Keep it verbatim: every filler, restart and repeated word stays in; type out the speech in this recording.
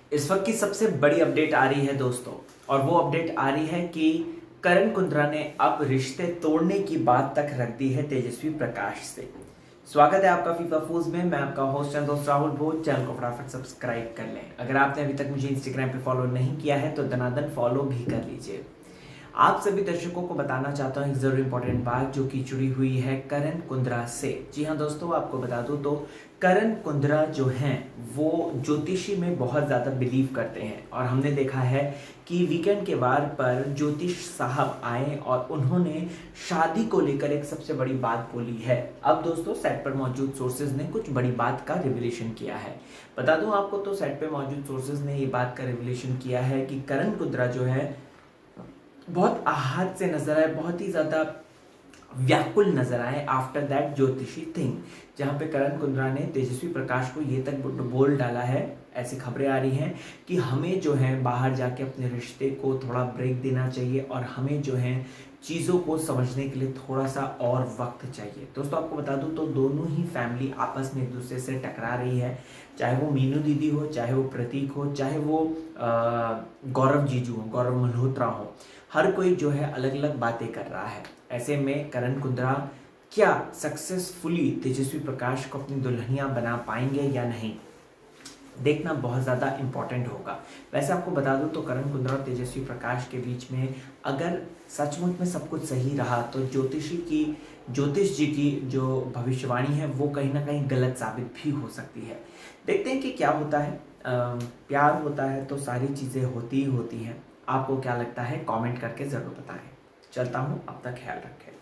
इस वक्त की सबसे बड़ी अपडेट आ रही है दोस्तों, और वो अपडेट आ रही है कि करण कुंद्रा ने अब रिश्ते तोड़ने की बात तक रख दी है तेजस्वी प्रकाश से। स्वागत है आपका फीफा फूज में। मैं आपका होस्ट एंड दोस्त राहुल भोज। चैनल को फटाफट सब्सक्राइब कर लें। अगर आपने अभी तक मुझे इंस्टाग्राम पे फॉलो नहीं किया है तो दनादन फॉलो भी कर लीजिए। आप सभी दर्शकों को बताना चाहता हूँ एक जरूर इंपॉर्टेंट बात जो कि जुड़ी हुई है करण कुंद्रा से। जी हाँ दोस्तों, आपको बता दूं तो करण कुंद्रा जो हैं वो ज्योतिषी में बहुत ज़्यादा बिलीव करते हैं, और हमने देखा है कि वीकेंड के वार पर ज्योतिष साहब आए और उन्होंने शादी को लेकर एक सबसे बड़ी बात बोली है। अब दोस्तों सेट पर मौजूद सोर्सेज ने कुछ बड़ी बात का रिविलेशन किया है। बता दूं आपको तो सेट पर मौजूद सोर्सेज ने ये बात का रिविलेशन किया है कि करण कुंद्रा जो है बहुत आहत से नजर आए, बहुत ही ज्यादा व्याकुल नजर आए आफ्टर दैट ज्योतिषी थिंग, जहां पे करण कुंद्रा ने तेजस्वी प्रकाश को ये तक बोल डाला है, ऐसी खबरें आ रही हैं कि हमें जो है बाहर जाके अपने रिश्ते को थोड़ा ब्रेक देना चाहिए और हमें जो है चीज़ों को समझने के लिए थोड़ा सा और वक्त चाहिए। दोस्तों आपको बता दूं तो दोनों ही फैमिली आपस में एक दूसरे से टकरा रही है, चाहे वो मीनू दीदी हो, चाहे वो प्रतीक हो, चाहे वो गौरव जीजू हो, गौरव मल्होत्रा हो। हर कोई जो है अलग अलग बातें कर रहा है। ऐसे में करण कुंद्रा क्या सक्सेसफुली तेजस्वी प्रकाश को अपनी दुल्हनिया बना पाएंगे या नहीं, देखना बहुत ज़्यादा इंपॉर्टेंट होगा। वैसे आपको बता दूं तो करण कुंद्रा और तेजस्वी प्रकाश के बीच में अगर सचमुच में सब कुछ सही रहा तो ज्योतिषी की ज्योतिष जी की जो भविष्यवाणी है वो कहीं ना कहीं गलत साबित भी हो सकती है। देखते हैं कि क्या होता है। आ, प्यार होता है तो सारी चीज़ें होती ही होती हैं। आपको क्या लगता है कमेंट करके ज़रूर बताएं। चलता हूँ, अब तक ख्याल रखें।